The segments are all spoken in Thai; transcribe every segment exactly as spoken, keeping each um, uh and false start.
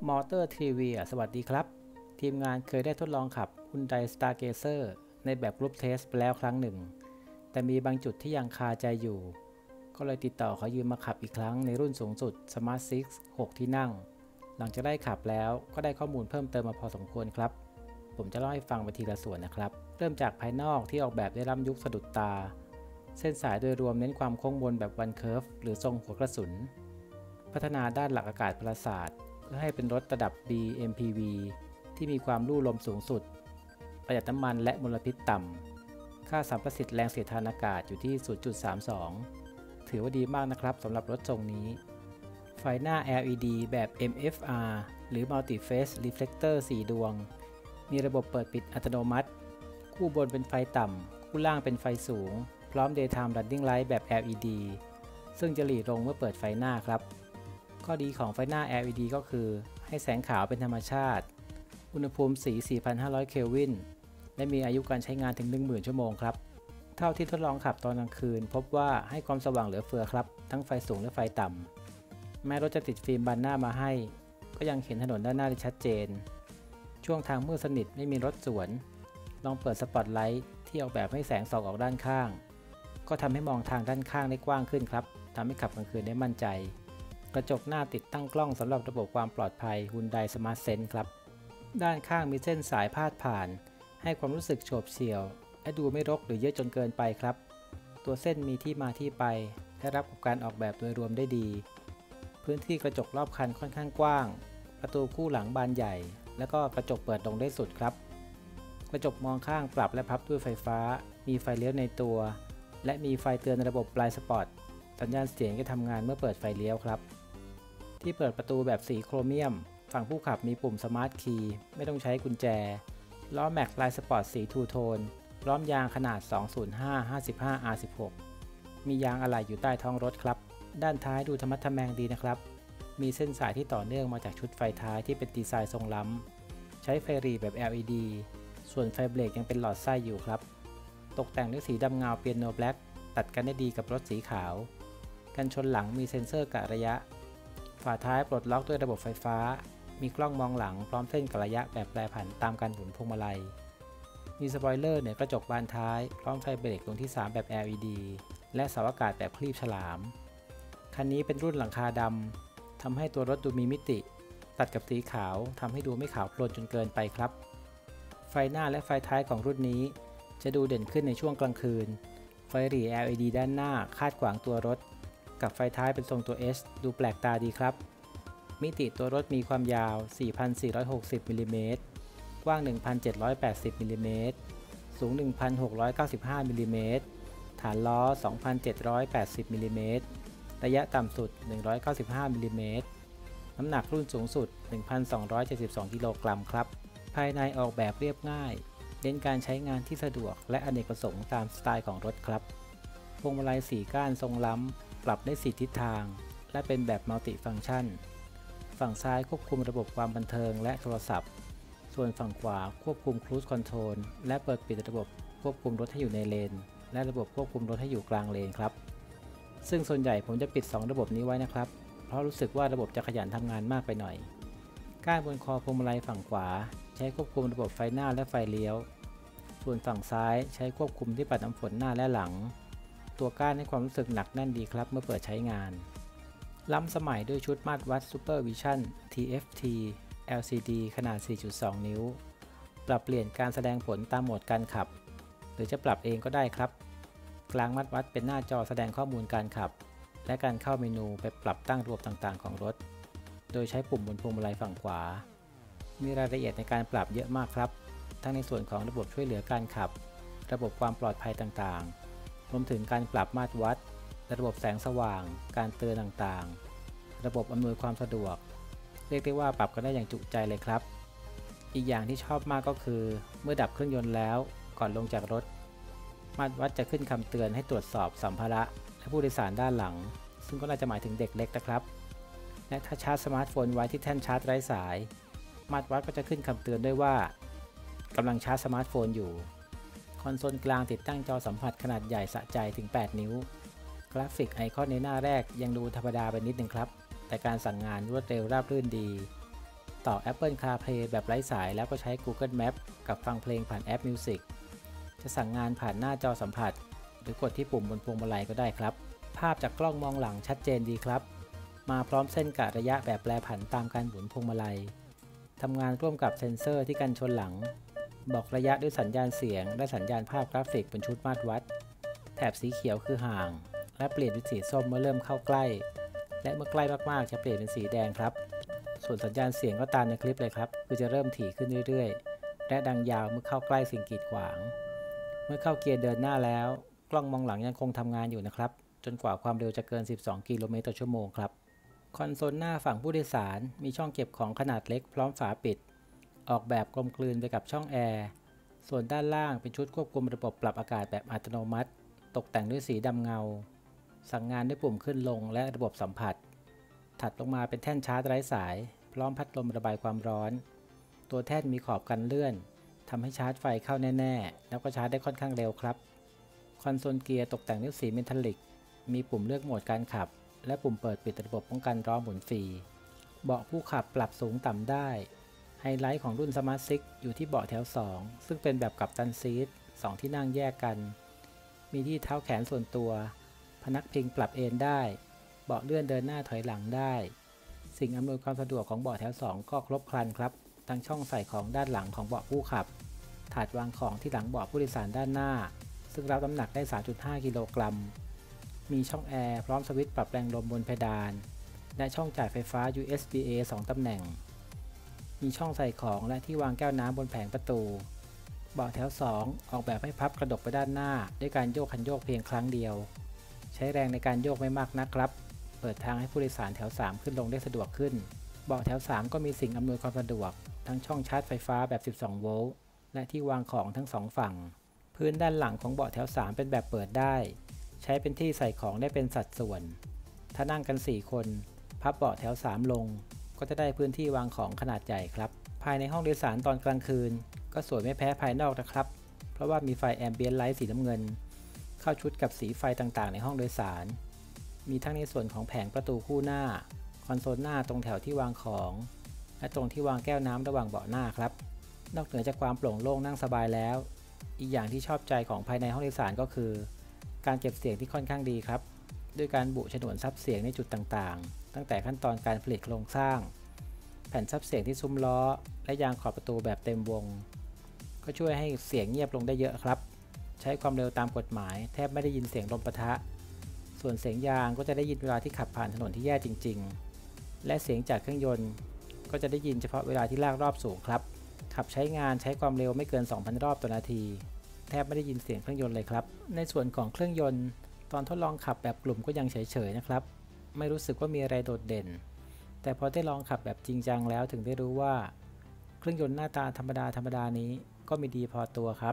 มอเตอร์ทริเวียสวัสดีครับทีมงานเคยได้ทดลองขับ Hyundai Stargazer ในแบบกรุ๊ปเทสไปแล้วครั้งหนึ่งแต่มีบางจุดที่ยังคาใจอยู่ก็เลยติดต่อขอยืมมาขับอีกครั้งในรุ่นสูงสุด Smart ซิกซ์ หก ที่นั่งหลังจากได้ขับแล้วก็ได้ข้อมูลเพิ่มเติมมาพอสมควรครับผมจะเล่าให้ฟังไปทีละส่วนนะครับเริ่มจากภายนอกที่ออกแบบได้ล้ำยุคสะดุดตาเส้นสายโดยรวมเน้นความโค้งมนแบบวันเคิร์ฟหรือทรงหัวกระสุนพัฒนาด้านหลักอากาศพลศาสตร์เพื่อให้เป็นรถระดับ บี เอ็ม พี วี ที่มีความลู่ลมสูงสุดประหยัดน้ำมันและมลพิษต่ำค่าสัมประสิทธิ์แรงเสียดทานอากาศอยู่ที่ ศูนย์จุดสามสอง ถือว่าดีมากนะครับสำหรับรถทรงนี้ไฟหน้า แอล อี ดี แบบ เอ็ม เอฟ อาร์ หรือ Multi Phase Reflector สี่ ดวงมีระบบเปิดปิดอัตโนมัติคู่บนเป็นไฟต่ำคู่ล่างเป็นไฟสูงพร้อม Daytime Running Light แบบ แอล อี ดี ซึ่งจะหลีลงเมื่อเปิดไฟหน้าครับข้อดีของไฟหน้า แอล อี ดี ก็คือให้แสงขาวเป็นธรรมชาติอุณหภูมิสี สี่พันห้าร้อย เคลวินและมีอายุการใช้งานถึง หนึ่งหมื่น ชั่วโมงครับเท่าที่ทดลองขับตอนกลางคืนพบว่าให้ความสว่างเหลือเฟือครับทั้งไฟสูงและไฟต่ำแม้รถจะติดฟิล์มบานหน้ามาให้ก็ยังเห็นถนนด้านหน้าได้ชัดเจนช่วงทางมืดสนิทไม่มีรถสวนลองเปิดสปอตไลท์ที่ออกแบบให้แสงส่องออกด้านข้างก็ทำให้มองทางด้านข้างได้กว้างขึ้นครับทำให้ขับกลางคืนได้มั่นใจกระจกหน้าติดตั้งกล้องสำหรับระบบความปลอดภัย Hyundai Smart Sense ครับด้านข้างมีเส้นสายพาดผ่านให้ความรู้สึกโฉบเฉี่ยวและดูไม่รกหรือเยอะจนเกินไปครับตัวเส้นมีที่มาที่ไปและรับกับการออกแบบโดยรวมได้ดีพื้นที่กระจกรอบคันค่อนข้างกว้างประตูคู่หลังบานใหญ่แล้วก็กระจกเปิดลงได้สุดครับกระจกมองข้างปรับและพับด้วยไฟฟ้ามีไฟเลี้ยวในตัวและมีไฟเตือนระบบ Blind Spot สัญญาณเสียงจะทำงานเมื่อเปิดไฟเลี้ยวครับที่เปิดประตูแบบสีโครเมียมฝั่งผู้ขับมีปุ่ม Smart Key ไม่ต้องใช้กุญแจล้อแม็กลายสปอร์ตสีทูโทนพร้อมยางขนาด สองศูนย์ห้า ห้าสิบห้า อาร์ สิบหก มียางอะไหล่อยู่ใต้ท้องรถครับด้านท้ายดูธรรมะทแมงดีนะครับมีเส้นสายที่ต่อเนื่องมาจากชุดไฟท้ายที่เป็นดีไซน์ทรงล้ำใช้ไฟหรี่แบบ แอล อี ดี ส่วนไฟเบรกยังเป็นหลอดไส้อยู่ครับตกแต่งด้วยสีดำเงาเปียโนแบล็กตัดกันได้ดีกับรถสีขาวกันชนหลังมีเซ็นเซอร์กะระยะฝาท้ายปลดล็อกด้วยระบบไฟฟ้ามีกล้องมองหลังพร้อมเส้นกะระยะแบบแปรผันตามการหมุนพวงมาลัยมีสปอยเลอร์เหนือกระจกบานท้ายพร้อมไฟเบรกดวงที่สามแบบ แอล อี ดี และเสาอากาศแบบคลีบฉลามคันนี้เป็นรุ่นหลังคาดำทำให้ตัวรถดูมีมิติตัดกับสีขาวทำให้ดูไม่ขาวโพลนจนเกินไปครับไฟหน้าและไฟท้ายของรุ่นนี้จะดูเด่นขึ้นในช่วงกลางคืนไฟหรี่ แอล อี ดี ด้านหน้าคาดขวางตัวรถกับไฟท้ายเป็นทรงตัว S ดูแปลกตาดีครับมิติตัวรถมีความยาว สี่พันสี่ร้อยหกสิบ มิลลิเมตรกว้าง หนึ่งพันเจ็ดร้อยแปดสิบ มิลลิเมตรสูง หนึ่งพันหกร้อยเก้าสิบห้า มิลลิเมตรฐานล้อ สองพันเจ็ดร้อยแปดสิบ มิลลิเมตรระยะต่ำสุด หนึ่งร้อยเก้าสิบห้า มิลลิเมตรน้ำหนักรุ่นสูงสุด หนึ่งพันสองร้อยเจ็ดสิบสอง กิโลกรัมครับภายในออกแบบเรียบง่ายเน้นการใช้งานที่สะดวกและอเนกประสงค์ตามสไตล์ของรถครับพวงมาลัยสี่ก้านทรงล้ำปรับได้สี่ทิศทางและเป็นแบบมัลติฟังก์ชันฝั่งซ้ายควบคุมระบบความบันเทิงและโทรศัพท์ส่วนฝั่งขวาควบคุมครูซคอนโทรลและเปิดปิดระบบควบคุมรถให้อยู่ในเลนและระบบควบคุมรถให้อยู่กลางเลนครับซึ่งส่วนใหญ่ผมจะปิดสองระบบนี้ไว้นะครับเพราะรู้สึกว่าระบบจะขยันทำงานมากไปหน่อยก้านบนคอพวงมาลัยฝั่งขวาใช้ควบคุมระบบไฟหน้าและไฟเลี้ยวส่วนฝั่งซ้ายใช้ควบคุมที่ปัดน้ำฝนหน้าและหลังตัวก้านให้ความรู้สึกหนักแน่นดีครับเมื่อเปิดใช้งานล้ำสมัยด้วยชุดมาตรวัด Super Vision ที เอฟ ที แอล ซี ดี ขนาด สี่จุดสอง นิ้วปรับเปลี่ยนการแสดงผลตามโหมดการขับหรือจะปรับเองก็ได้ครับกลางมาตรวัดเป็นหน้าจอแสดงข้อมูลการขับและการเข้าเมนูไปปรับตั้งระบบต่างๆของรถโดยใช้ปุ่มบนพวงมาลัยฝั่งขวามีรายละเอียดในการปรับเยอะมากครับทั้งในส่วนของระบบช่วยเหลือการขับระบบความปลอดภัยต่างๆรวมถึงการปรับมาตรวัดระบบแสงสว่างการเตือนต่างๆระบบอำนวยความสะดวกเรียกได้ว่าปรับกันได้อย่างจุใจเลยครับอีกอย่างที่ชอบมากก็คือเมื่อดับเครื่องยนต์แล้วก่อนลงจากรถมาตรวัดจะขึ้นคำเตือนให้ตรวจสอบสัมภาระและผู้โดยสารด้านหลังซึ่งก็น่าจะหมายถึงเด็กเล็กนะครับและถ้าชาร์จสมาร์ทโฟนไว้ที่แท่นชาร์จไร้สายมาตรวัดก็จะขึ้นคำเตือนด้วยว่ากำลังชาร์จสมาร์ทโฟนอยู่คอนโซลกลางติดตั้งจอสัมผัสขนาดใหญ่สะใจถึงแปดนิ้วกราฟิกไอคอนในหน้าแรกยังดูธรรมดาไปนิดนึงครับแต่การสั่งงานรวดเร็วราบรื่นดีต่อ Apple CarPlay แบบไร้สายแล้วก็ใช้ Google Map กับฟังเพลงผ่านแอป Music จะสั่งงานผ่านหน้าจอสัมผัสหรือกดที่ปุ่มบนพวงมาลัยก็ได้ครับภาพจากกล้องมองหลังชัดเจนดีครับมาพร้อมเส้นกะระยะแบบแปรผันตามการหมุนพวงมาลัยทำงานร่วมกับเซ็นเซอร์ที่กันชนหลังบอกระยะด้วยสัญญาณเสียงและสัญญาณภาพกราฟิกบนชุดมาตรวัดแถบสีเขียวคือห่างและเปลี่ยนเป็นสีส้มเมื่อเริ่มเข้าใกล้และเมื่อใกล้มากๆจะเปลี่ยนเป็นสีแดงครับส่วนสัญญาณเสียงก็ตามในคลิปเลยครับคือจะเริ่มถี่ขึ้นเรื่อยๆและดังยาวเมื่อเข้าใกล้สิ่งกีดขวางเมื่อเข้าเกียร์เดินหน้าแล้วกล้องมองหลังยังคงทำงานอยู่นะครับจนกว่าความเร็วจะเกินสิบสองกิโลเมตรต่อชั่วโมงครับคอนโซลหน้าฝั่งผู้โดยสารมีช่องเก็บของขนาดเล็กพร้อมฝาปิดออกแบบกลมกลืนไปกับช่องแอร์ส่วนด้านล่างเป็นชุดควบคุมระบบปรับอากาศแบบอัตโนมัติตกแต่งด้วยสีดำเงาสั่งงานด้วยปุ่มขึ้นลงและระบบสัมผัสถัดลงมาเป็นแท่นชาร์จไร้สายพร้อมพัดลมระบายความร้อนตัวแท่นมีขอบกันเลื่อนทำให้ชาร์จไฟเข้าแน่ๆแล้วก็ชาร์จได้ค่อนข้างเร็วครับคอนโซลเกียร์ตกแต่งด้วยสีเมทัลลิกมีปุ่มเลือกโหมดการขับและปุ่มเปิดปิดระบบป้องกันล้อหมุนฟรีเบาะผู้ขับปรับสูงต่ำได้ไฮไลท์ของรุ่น Smart ซิกซ์ อยู่ที่เบาะแถวสองซึ่งเป็นแบบกัปตันซีทสองที่นั่งแยกกันมีที่เท้าแขนส่วนตัวพนักพิงปรับเอนได้เบาะเลื่อนเดินหน้าถอยหลังได้สิ่งอำนวยความสะดวกของเบาะแถวสองก็ครบครันครับทั้งช่องใส่ของด้านหลังของเบาะผู้ขับถาดวางของที่หลังเบาะผู้โดยสารด้านหน้าซึ่งรับน้ำหนักได้ สามจุดห้า กิโลกรัมมีช่องแอร์พร้อมสวิตช์ปรับแรงลมบนเพดานและช่องจ่ายไฟฟ้า ยู เอส บี เอ สอง ตำแหน่งมีช่องใส่ของและที่วางแก้วน้ำบนแผงประตูเบาะแถวสองออกแบบให้พับกระดกไปด้านหน้าด้วยการโยกคันโยกเพียงครั้งเดียวใช้แรงในการโยกไม่มากนักครับเปิดทางให้ผู้โดยสารแถวสามขึ้นลงได้สะดวกขึ้นเบาะแถวสามก็มีสิ่งอำนวยความสะดวกทั้งช่องชาร์จไฟฟ้าแบบสิบสองโวลต์และที่วางของทั้งสองฝั่งพื้นด้านหลังของเบาะแถวสามเป็นแบบเปิดได้ใช้เป็นที่ใส่ของได้เป็นสัดส่วนถ้านั่งกันสี่คนพับเบาะแถวสามลงก็จะได้พื้นที่วางของขนาดใหญ่ครับภายในห้องโดยสารตอนกลางคืนก็สวยไม่แพ้ภายนอกนะครับเพราะว่ามีไฟแอมเบียนไลท์สีน้ำเงินเข้าชุดกับสีไฟต่างๆในห้องโดยสารมีทั้งในส่วนของแผงประตูคู่หน้าคอนโซลหน้าตรงแถวที่วางของและตรงที่วางแก้วน้ำระหว่างเบาะหน้าครับนอกเหนือจากความโปร่งโล่งนั่งสบายแล้วอีกอย่างที่ชอบใจของภายในห้องโดยสารก็คือการเก็บเสียงที่ค่อนข้างดีครับด้วยการบุฉนวนซับเสียงในจุดต่างๆตั้งแต่ขั้นตอนการผลิตโครงสร้างแผ่นซับเสียงที่ซุ้มล้อและยางขอบประตูแบบเต็มวงก็ช่วยให้เสียงเงียบลงได้เยอะครับใช้ความเร็วตามกฎหมายแทบไม่ได้ยินเสียงลมปะทะส่วนเสียงยางก็จะได้ยินเวลาที่ขับผ่านถนนที่แย่จริงๆและเสียงจากเครื่องยนต์ก็จะได้ยินเฉพาะเวลาที่ลากรอบสูงครับขับใช้งานใช้ความเร็วไม่เกิน สองพัน รอบต่อนาทีแทบไม่ได้ยินเสียงเครื่องยนต์เลยครับในส่วนของเครื่องยนต์ตอนทดลองขับแบบกลุ่มก็ยังเฉยๆนะครับไม่รู้สึกว่ามีอะไรโดดเด่นแต่พอได้ลองขับแบบจริงจังแล้วถึงได้รู้ว่าเครื่องยนต์หน้าตาธรรมดาธรรมดานี้ก็มีดีพอตัวครับ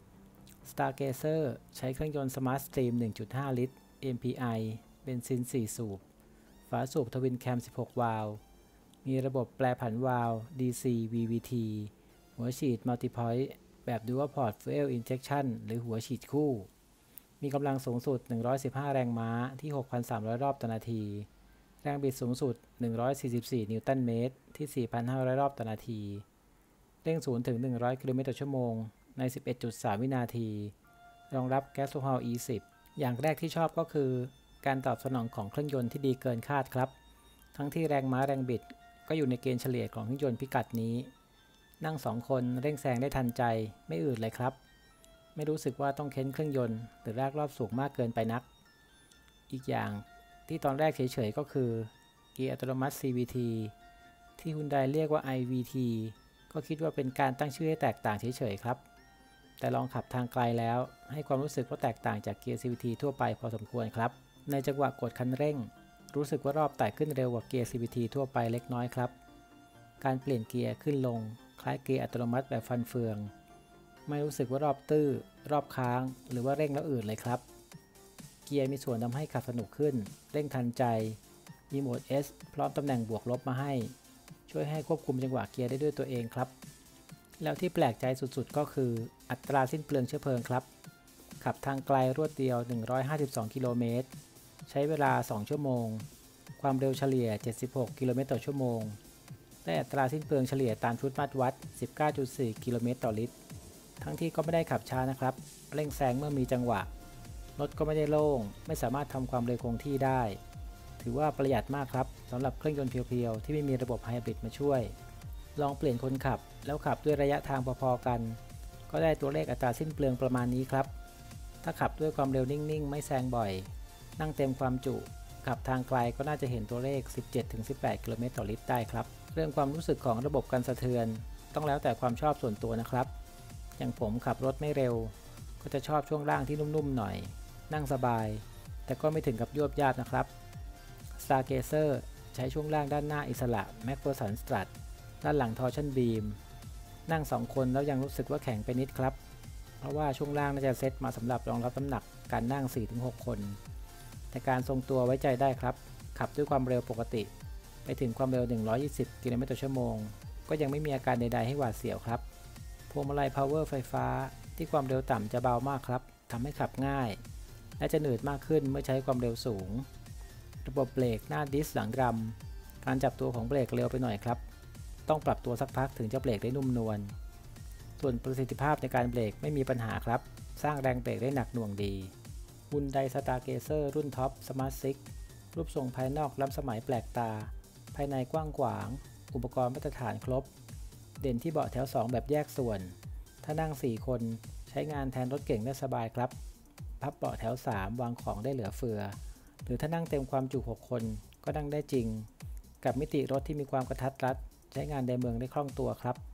Stargazer ใช้เครื่องยนต์ Smart Stream หนึ่งจุดห้า ลิตร เอ็ม พี ไอ เบนซินสี่สูบฝาสูบทวินแคมสิบหกวาล์วมีระบบแปรผันวาล์ว ดี ซี วี วี ที หัวฉีด Multipoint แบบ Dual Port Fuel Injection หรือหัวฉีดคู่มีกำลังสูงสุดหนึ่งร้อยสิบห้าแรงม้าที่ หกพันสามร้อย รอบต่อนาทีแรงบิดสูงสุดหนึ่งร้อยสี่สิบสี่นิวตันเมตรที่ สี่พันห้าร้อย รอบต่อนาทีเร่งศูนย์ถึงหนึ่งร้อยกิโลเมตรต่อชั่วโมงใน สิบเอ็ดจุดสาม วินาทีรองรับ Gas-to-Power อี สิบ อย่างแรกที่ชอบก็คือการตอบสนองของเครื่องยนต์ที่ดีเกินคาดครับทั้งที่แรงม้าแรงบิดก็อยู่ในเกณฑ์เฉลี่ยของเครื่องยนต์พิกัดนี้นั่งสองคนเร่งแซงได้ทันใจไม่อืดเลยครับไม่รู้สึกว่าต้องเค้นเครื่องยนต์หรือลากรอบสูงมากเกินไปนักอีกอย่างที่ตอนแรกเฉยๆก็คือเกียร์อัตโนมัติ ซี วี ที ที่ Hyundai เรียกว่า ไอ วี ที ก็คิดว่าเป็นการตั้งชื่อให้แตกต่างเฉยๆครับแต่ลองขับทางไกลแล้วให้ความรู้สึกว่าแตกต่างจากเกียร์ ซี วี ที ทั่วไปพอสมควรครับในจังหวะกดคันเร่งรู้สึกว่ารอบไต่ขึ้นเร็วกว่าเกียร์ ซี วี ที ทั่วไปเล็กน้อยครับการเปลี่ยนเกียร์ขึ้นลงคล้ายเกียร์อัตโนมัติแบบฟันเฟืองไม่รู้สึกว่ารอบตื้อรอบค้างหรือว่าเร่งแล้วอืดเลยครับเกียร์มีส่วนทำให้ขับสนุกขึ้นเร่งทันใจมีโหมด S พร้อมตำแหน่งบวกลบมาให้ช่วยให้ควบคุมจังหวะเกียร์ได้ด้วยตัวเองครับแล้วที่แปลกใจสุดๆก็คืออัตราสิ้นเปลืองเชื้อเพลิงครับขับทางไกลรวดเดียวหนึ่งร้อยห้าสิบสองกิโลเมตรใช้เวลาสองชั่วโมงความเร็วเฉลี่ยเจ็ดสิบหกกิโลเมตรต่อชั่วโมงได้อัตราสิ้นเปลืองเฉลี่ยตามชุดมาตรวัด สิบเก้าจุดสี่ กิโลเมตรต่อลิตรทั้งที่ก็ไม่ได้ขับช้านะครับเร่งแซงเมื่อมีจังหวะรถก็ไม่ได้โล่งไม่สามารถทำความเร็วคงที่ได้ถือว่าประหยัดมากครับสำหรับเครื่องยนต์เพียวๆที่ไม่มีระบบไฮบริดมาช่วยลองเปลี่ยนคนขับแล้วขับด้วยระยะทางพอๆกันก็ได้ตัวเลขอัตราสิ้นเปลืองประมาณนี้ครับถ้าขับด้วยความเร็วนิ่งๆไม่แซงบ่อยนั่งเต็มความจุขับทางไกลก็น่าจะเห็นตัวเลข สิบเจ็ดถึงสิบแปด กิโลเมตรต่อลิตรได้ครับเรื่องความรู้สึกของระบบกันสะเทือนต้องแล้วแต่ความชอบส่วนตัวนะครับอย่างผมขับรถไม่เร็วก็จะชอบช่วงล่างที่นุ่มๆหน่อยนั่งสบายแต่ก็ไม่ถึงกับยวบยาบนะครับ Stargazer ใช้ช่วงล่างด้านหน้าอิสระ MacPherson Strut ด้านหลัง Torsion Beam นั่งสองคนแล้วยังรู้สึกว่าแข็งไปนิดครับเพราะว่าช่วงล่างน่าจะเซตมาสำหรับรองรับน้ำหนักการนั่ง สี่ถึงหก คนแต่การทรงตัวไว้ใจได้ครับขับด้วยความเร็วปกติไปถึงความเร็วหนึ่งร้อยยี่สิบกิโลเมตรต่อชั่วโมงก็ยังไม่มีอาการใดๆให้หวาดเสียวครับพวงมาลัย Power ไฟฟ้าที่ความเร็วต่ำจะเบามากครับทำให้ขับง่ายและจะหนืดมากขึ้นเมื่อใช้ความเร็วสูงระบบเบรกหน้าดิสหลังดรัมการจับตัวของเบรกเร็วไปหน่อยครับต้องปรับตัวสักพักถึงจะเบรกได้นุ่มนวลส่วนประสิทธิภาพในการเบรกไม่มีปัญหาครับสร้างแรงเบรกได้หนักหน่วงดี Hyundai Stargazer รุ่นท็อป Smart ซิกซ์ รูปทรงภายนอกล้ำสมัยแปลกตาภายในกว้างขวางอุปกรณ์มาตรฐานครบเด่นที่เบาะแถวสองแบบแยกส่วนถ้านั่งสี่คนใช้งานแทนรถเก่งได้สบายครับพับเบาะแถวสามวางของได้เหลือเฟือหรือถ้านั่งเต็มความจุหกคนก็นั่งได้จริงกับมิติรถที่มีความกระทัดรัดใช้งานในเมืองได้คล่องตัวครับ